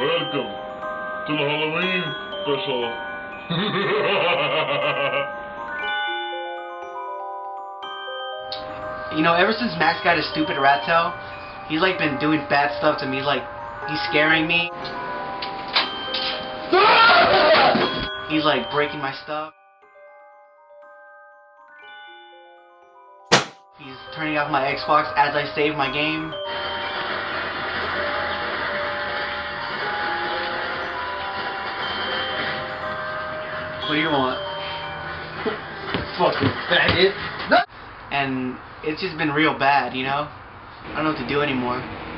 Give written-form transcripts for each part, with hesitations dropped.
Welcome to the Halloween special. You know, ever since Max got his stupid rat tail, he's like been doing bad stuff to me. He's scaring me. He's like breaking my stuff. He's turning off my Xbox as I save my game. What do you want? Fucking faggot. And it's just been real bad, you know? I don't know what to do anymore.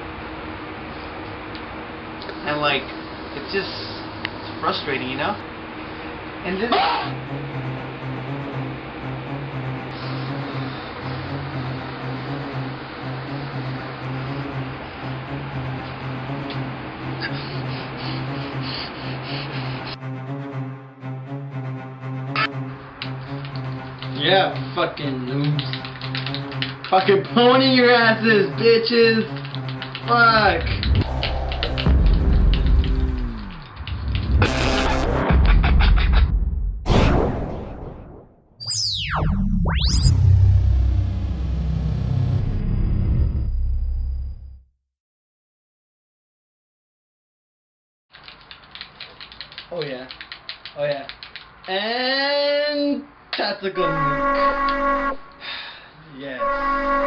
And like, it's frustrating, you know? And this... Yeah, fucking noobs. Fucking pony your asses, bitches. Fuck. Oh yeah. Oh yeah. And tactical nuke. Yes.